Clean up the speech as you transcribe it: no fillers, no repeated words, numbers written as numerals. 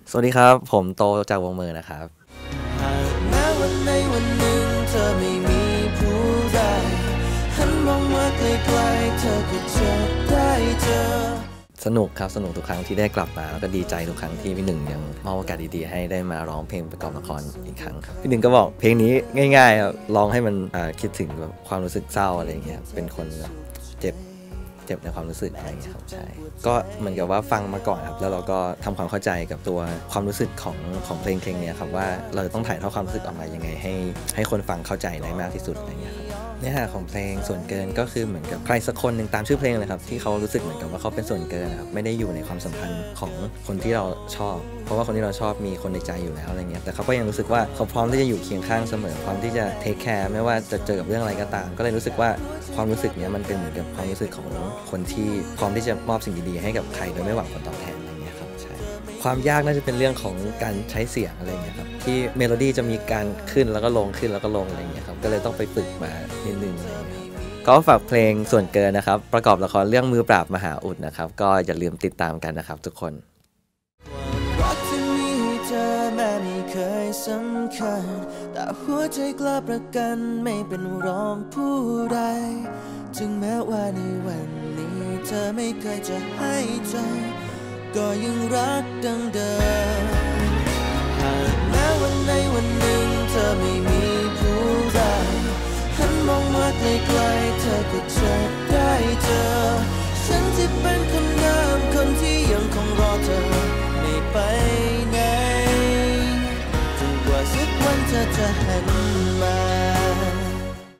สวัสดีครับผมโตจากวงเมอร์นะครับหากแม้วันในวันหนึ่งเธอไม่มีผู้ใดหันมองมาไกลๆเธอก็จะได้เจอสนุกครับสนุกทุกครั้งที่ได้กลับมาแล้วก็ดีใจทุกครั้งที่พี่หนึ่งยังมอบโอกาสดีๆให้ได้มาร้องเพลงประกอบละครอีกครั้งครับพี่หนึ่งก็บอกเพลงนี้ง่ายๆครับร้องให้มันคิดถึงแบบความรู้สึกเศร้าอะไรอย่างเงี้ยเป็นคนเจ็บในความรู้สึกอะไรอย่างเงี้ยครับใช่ก็เหมือนกับว่าฟังมาก่อนครับแล้วเราก็ทำความเข้าใจกับตัวความรู้สึกของเพลงนี้ครับว่าเราจะต้องถ่ายทอดความรู้สึกออกมายังไงให้คนฟังเข้าใจได้มากที่สุดอะไรอย่างเงี้ยครับเนื้อหาของเพลงส่วนเกินก็คือเหมือนกับใครสักคนหนึ่งตามชื่อเพลงเลยครับที่เขารู้สึกเหมือนกับว่าเขาเป็นส่วนเกินนะครับไม่ได้อยู่ในความสัมพันธ์ของคนที่เราชอบเพราะว่าคนที่เราชอบมีคนในใจอยู่แล้วอะไรเงี้ยแต่เขาก็ยังรู้สึกว่าเขาพร้อมที่จะอยู่เคียงข้างเสมอพร้อมที่จะเทคแคร์ไม่ว่าจะเจอกับเรื่องอะไรก็ตามก็เลยรู้สึกว่าความรู้สึกนี้มันเป็นเหมือนกับความรู้สึกของคนที่พร้อมที่จะมอบสิ่งดีๆให้กับใครโดยไม่หวังผลตอบแทนอะไรเงี้ยครับใช่ความยากน่าจะเป็นเรื่องของการใช้เสียงอะไรเงี้ยครับที่เมโลดี้จะมีการขึ้นแล้วก็ลงขึ้นแล้วก็ลงอะไรเงี้ยครับก็เลยต้องไปฝึกมานิดนึงอะไรเงี้ยก็ฝากเพลงส่วนเกินนะครับประกอบละครเรื่องมือปราบมหาอุดนะครับก็อย่าลืมติดตามกันนะครับทุกคนรักที่มีให้เธอแม้ไม่เคยสำคัญแต่หัวใจกล้าประกันไม่เป็นรองผู้ใดถึงแม้ว่าในวันนี้เธอไม่เคยจะให้ใจก็ยังรักดังเดิมหากแม้วันในวันหนึ่งเธอไม่มีผู้ใดหันมองมาไกลๆเธอก็จะได้เจอฉันที่เป็นคนเดิมคนที่ยังคงรอเธอไม่ไปไหนจนกว่าสักวันเธอจะเห็น